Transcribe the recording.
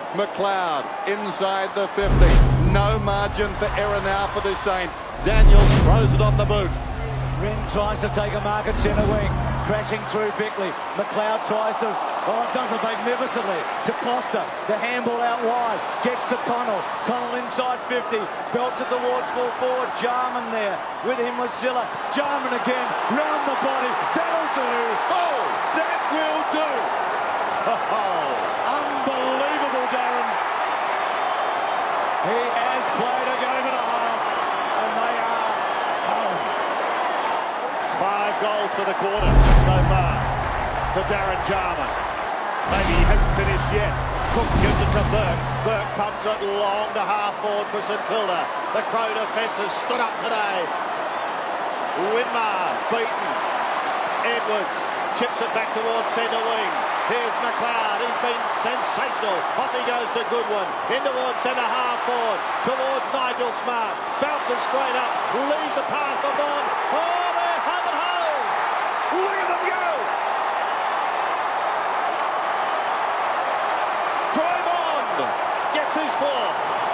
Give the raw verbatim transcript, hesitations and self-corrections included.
McLeod inside the fifty. No margin for error now for the Saints. Daniels throws it on the boot. Wren tries to take a mark at centre wing, crashing through Bickley. McLeod tries to, oh, does it magnificently to Costa. The handball out wide, gets to Connell. Connell inside fifty, belts it towards full forward. Jarman there, with him was Zilla. Jarman again, round the body. That'll do. Oh, that will do. Oh, unbelievable, Darren. He has played a game and a half, and they are home. Five goals for the quarter so far to Darren Jarman. Maybe he hasn't finished yet. Cook gives it to Burke. Burke pumps it long to half forward for St Kilda. The Crow defence has stood up today. Winmar beaten. Edwards chips it back towards centre wing. Here's McLeod. He's been sensational. Off he goes to Goodwin. In towards centre half forward. Towards Nigel Smart. Bounces straight up. Leaves a path for Bond. Oh, they're home and hose. Look at them go. Troy Bond gets his fourth.